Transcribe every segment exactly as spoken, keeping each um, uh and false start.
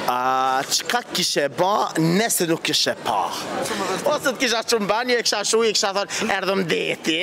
Çka kishe ba nëse nuk kishe pa? Ose të kisha shumë banjë, e kisha shu, i kisha thonë, erdhëm deti.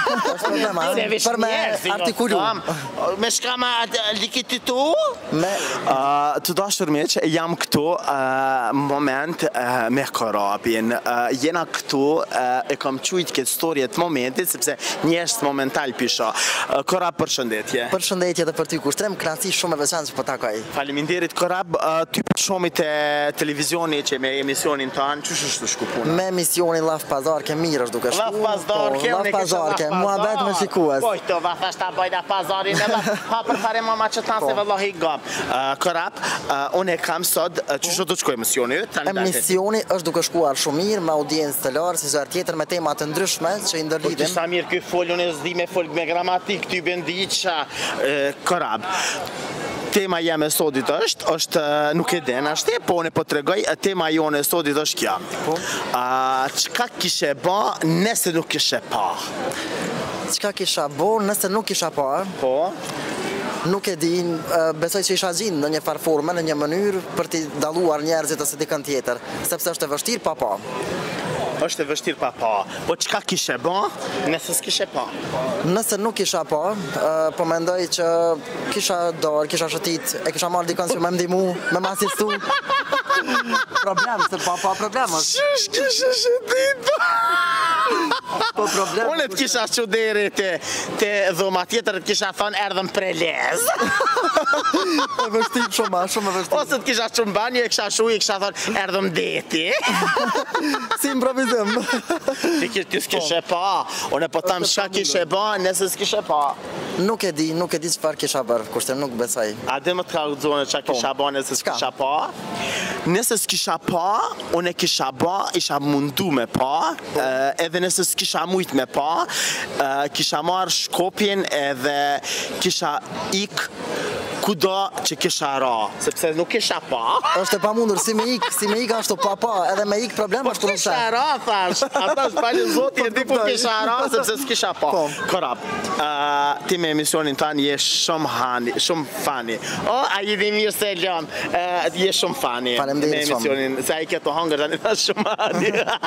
Për me artikulu. Me shka ma likititu? Me... Të dashur miq, jam këtu moment me Korabin. Jena këtu, e kam qujt këtë storjet momentit, sepse njështë momental pisha. Korab, përshëndetje. Përshëndetje dhe për ty kushtrim, kënaqësi shumë e veçantë që po takoj. Faleminderit Korab, ty shumë të televizioni që me emisionin tanë, që shështu shku puna? Me emisionin Laf Pazarke mirë është duke shku. Laf Pazarke, Laf Pazarke, muhabet me shikues. Poj, të va thashta bojda pazarin edhe, ha për fare mama që tanë se vëllohi gam. Korab, unë e kam sot, që shështu të shku emisioni? Emisioni është duke shkuar shumë mirë, me audiencë të larë, si zërë tjetër me temat të ndryshme që i ndërlidhim. Po, sa mirë këj folë, unë e zdi me folë me gramatik, ty bendi qa Korab. Tema jeme sodit është, është nuk e den ashte, po unë po të regoj, tema jone sodit është kja. Qka kishe ba nëse nuk kishe pa? Qka kisha bo nëse nuk kisha pa? Po? Nuk e din, besoj që isha gjinë në një farforme, në një mënyrë për t'i daluar njerëzit ose dikën tjetër, sepse është e vështirë pa pa. është e vështirë pa pa, po qka kishe ba nëse s'kishe pa? Nëse nuk kisha pa, po mendoj që kisha dorë, kisha shëtit, e kisha marrë dikon që me mdimu, me më asistu. Problem, se pa pa problem është. Qysh kishe shëtit? Po problem. Unë të kisha quderi të dhuma tjetër, të kisha thonë erdhëm prelez. E vështim shumë, shumë e vështim. Ose të kisha shumë banjë, e kisha shu, i kisha thonë erdhëm deti. Si improvizim. Ti s'kishe pa, unë po tam shka kishe ba, nëse s'kishe pa. Nuk e di, nuk e di çfarë kisha bërë, kushtem nuk besoj. A dhe më të ka udzone qa kisha ba nëse s'kisha pa? Nëse s'kisha pa, unë e kisha ba, isha mundu me pa, edhe nëse s'kisha mujt me pa, kisha marrë shkopjen edhe kisha ik kudo që kisha ra, sepse nuk kisha pa. Është e pamundur, si me ik, si me ik ashtu pa pa, edhe me ik problem është për kisha ra, thash, ata shpallin zoti e di po kisha ra, sepse s'kisha pa. Korab, ti me emisionin tanë je shumë hani, shumë fani. O, a i di mirë se lëm, je shumë fani me emisionin, se a i keto hangër tani ta shumë hani.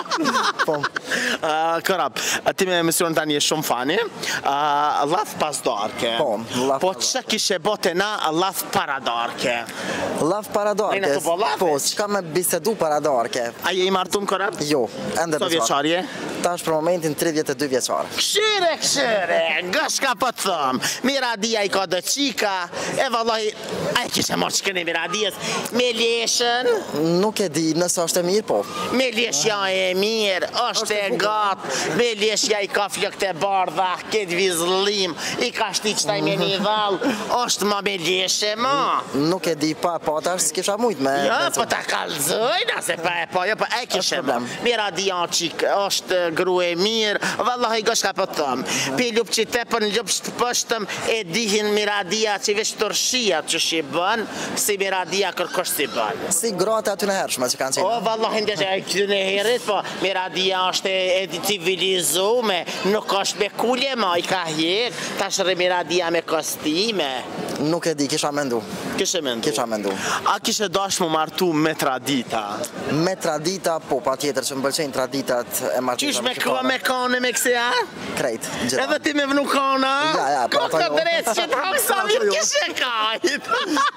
Korab, ti me emisionin tanë je shumë fani, Laf Pazarke, po që kishe bote na Laf Paradarke? Laf Paradarke? Po, qka me bisedu Paradarke? A je i martum, Korab? Jo, ende beçar. Sa vjeqarje? Ta është për momentin tridhjetë e dy vjeqar. Këshire, këshire, nga shka po të thëmë, Miradia i ka do qika, e vallaj, a e kishe marrë qëkën e Miradijes, me leshën? Nuk e di, nësë është e mirë, po. Me leshja e mirë, është e gatë, me leshja i ka flëkët e bardha, këtë vizlim, i ka shti qëtaj me një valë, është ma me leshe, ma. Nuk e di, pa, pa, ta është s'kisha mujt me... Jo, po ta kalzojna, se pa e pa, jo, po e kishe ma. Miradia qikë, është gru e mirë, vallahi gëshka po të thëmë. Pi lup që te për në lup që të pështëm, e dihin Miradia që vesh tërshia që shi bën, si Miradia kërkosh si bën. Si gratë aty në hershme që kanë qenë. O, vallahi ndeshe, e këtë në herit, po, Miradia është e civilizume, nuk është me kulje, ma i ka hjek, ta shërë Miradia me kostime. Nuk e di, kisha mendu. Kishe mendu? Kisha mendu. A kishe dash më martu me tradita? Me tradita, po, pa tjetër që më bëlqenjë traditat e martita. Qysh me kua me kane me këse, a? Krejt, gjitha. Edhe ti me vënu kana? Ja, ja, pa ta jo. Ko të drejtë që të hapë sa mirë kishe kajt.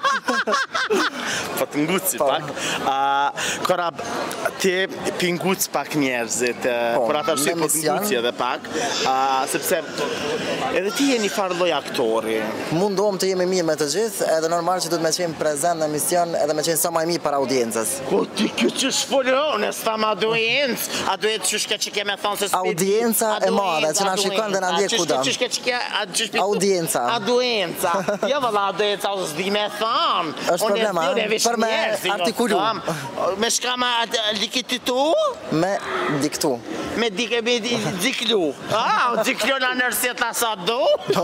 Po të nguci pak. Korab, ti pinguc pak njerëzit, por ata shqip po të nguci edhe pak, sepse edhe ti je një farloj aktori. Mundohem të jemi mirë me të gjithë, edhe normal që du të me qenë prezent në emision edhe me qenë sa maj mirë para audiencës. Po ti kjo që shfolone, s'ta ma audiencë, a duhet që shke që ke me thonë se s'piti. Audienca e madhe, që na shikon dhe na ndje kuda. Audienca. Audienca. Jo vëlla audienca, o s'di me thonë. është problema, për me artikulu. Me shka ma likititu? Me diktu. Me diklu. A, diklu në nërësit në sa do?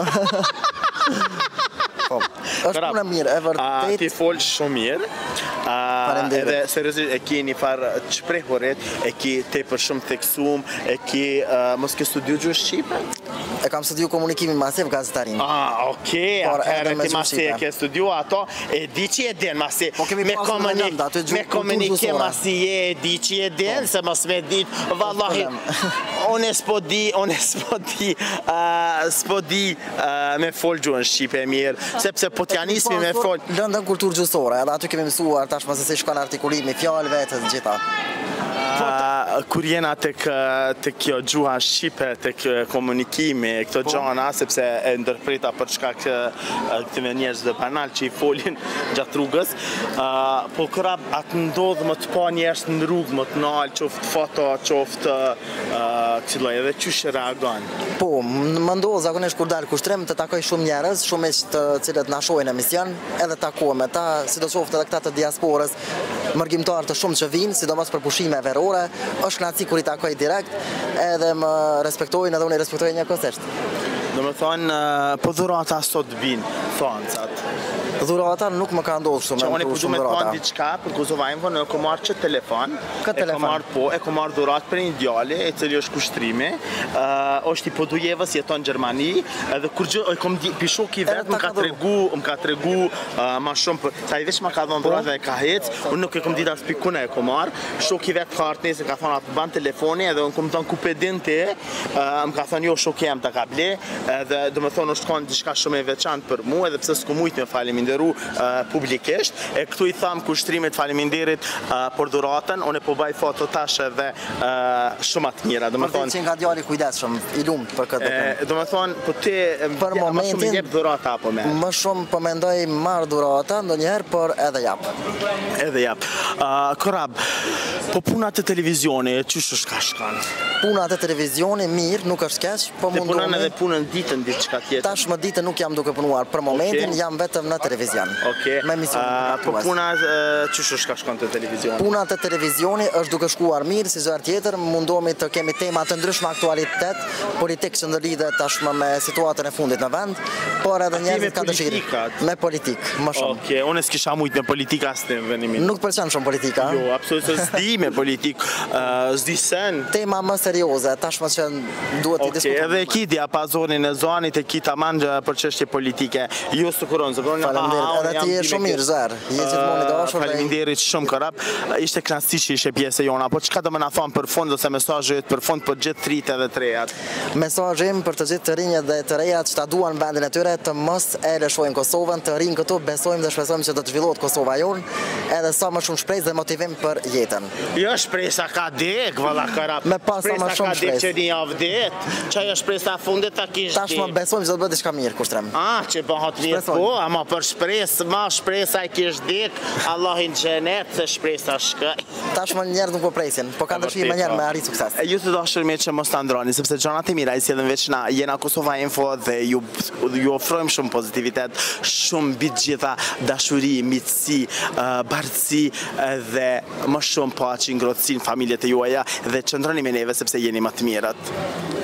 është punë mirë, e vërtet. Ti folë shumë mirë, edhe seriosisht e ki një farë qprehurit, e ki te për shumë theksum, e ki mos ke studiu gjuhë Shqipe? E kam studiu komunikimin masiv gazetarin. Ah, okay, atëherë ti masi e ke studiu ato, e di që e din masi. Me komunikim masi e di që e din, se mos me dit, vallahi, unë s'po di, unë s'po di, s'po di me fol gjuhën shqipe mirë, sepse po t'janismi me fol. Lëndën kulturë gjusore, edhe aty kemi mësuar tash më se si shkon artikulimi, fjalëve të gjitha. Kur jena të kjo gjuha shqipe, të kjo komunikimi, këto gjana, sepse e ndërprita për shkak këtive njerëz dhe banal që i folin gjatë rrugës, po kërab atë ndodhë më të pa njerëz në rrugë, më të nalë, qoftë foto, qoftë këtilloj, edhe qysh reagon? Po, më ndodhë zakonisht kur dalë kushtrim të takoj shumë njerëz, shumë ish të cilët na shohin emision, edhe takoj me ta, si do qoftë edhe këta të diasporës, mërgjimtar të shumë që vinë, sidomos për pushime verore, është kënaqësi kur i takoj direkt, edhe më respektojnë edhe unë i respektoj njëkohësisht. Do me thonë, po dhurata sot binë, thonë catë. Dhurata nuk më ka ndodhur shumë. Që unë e përdu me thonë diçka për Kosova Info, në e ko marrë që telefon, e ko marrë po, e ko marrë dhurat për një djali, e cili është kushtrimi, është i podujevës, jeton në Gjermani, edhe kur gjë, e kom për shok i vetë, më ka tregu, më ka tregu ma shumë për, sa i veç ma ka dhonë dhurat dhe ka hec, unë nuk e kom dit asë pikune e ko marrë, shok i vetë ka artë nesër, ka thonë atë ban telefoni, edhe unë kom thonë ku pedin ti, më ka thonë jo shok jem të ka ble, edhe do me thonë është konë diçka shumë e veçantë për mu, edhe pse s'ku mujt me faleminderu publikisht, e këtu i thamë kushtrimit faleminderit për dhuratën, unë e po baj foto tash edhe shumë atë mira, do me thonë... Për të që nga djali kujdeshëm, i lumë për këtë dëpëm. Do me thonë, për te, ma shumë jep dhurata apo me? Më shumë po mendoj marrë dhurata, ndo njëherë, për edhe jap. Edhe jap. Korab, po punat e televizioni, qysh është ka shkanë? Punat e televizioni, mirë, nuk është keq, po mundohemi... Te punën edhe punën ditën, diçka tjetër? Tash më ditën nuk jam duke punuar, për momentin jam vetëm në televizion. Me emision. Po puna qysh është ka shkon të televizion? Puna të televizioni është duke shkuar mirë, si zërë tjetër, mundohemi të kemi tema të ndryshme aktualitet, politikë që ndërlidhet tashmë me situatën e fundit në vend, por edhe njerëzit ka dëshirë. Me politikë, më shumë. Oke, unë s'kisha mujt me politikë asë të venimin. Nuk pëlqen shumë politika. Jo, absolutisht s'di me politikë, s'di sen. Tema më serioze, tashmë që duhet i diskutojmë. Oke, edhe ki diapazonin e zonit e ki ta manjë për çështje politike. Jo së kuronë, zë kuronë shumë mirë zërë, je gjithmonë i dashur. Faleminderit shumë Korab, ishte kënaqësi që ishe pjesë e jona, po çka do më na thonë për fund ose mesazhet për fund për gjithë të rinjtë dhe të rejat? Mesazhim për të gjithë të rinjët dhe të rejat që ta duan vendin e tyre të mos e lëshojnë Kosovën, të rinë këtu, besojmë dhe shpresojmë që do të zhvillohet Kosova jonë, edhe sa më shumë shpresë dhe motivim për jetën. Jo shpresa ka dek, valla Korab. Me pas sa më shumë shpresë. Që një javë det, çaja shpresa fundit ta kish. Tashmë besojmë që do të bëhet diçka mirë kushtrim. Ah, që bëhet mirë po, ama për shpresë, ma shpresa i kish dik, Allahin xhenet se shpresa shkoj. Tashmë njerëz nuk po presin, po kanë dëshirë më njerë me arrit sukses. Ju të dashur mirë që mos ta ndroni, sepse gjanat e mira i sjellin veç na, jena Kosova Info dhe ju ju ofrojmë shumë pozitivitet, shumë mbi të gjitha dashuri, miqësi, bardhësi dhe më shumë paqe, ngrohtësi në familjet e juaja dhe qëndroni me neve sepse jeni më të mirët.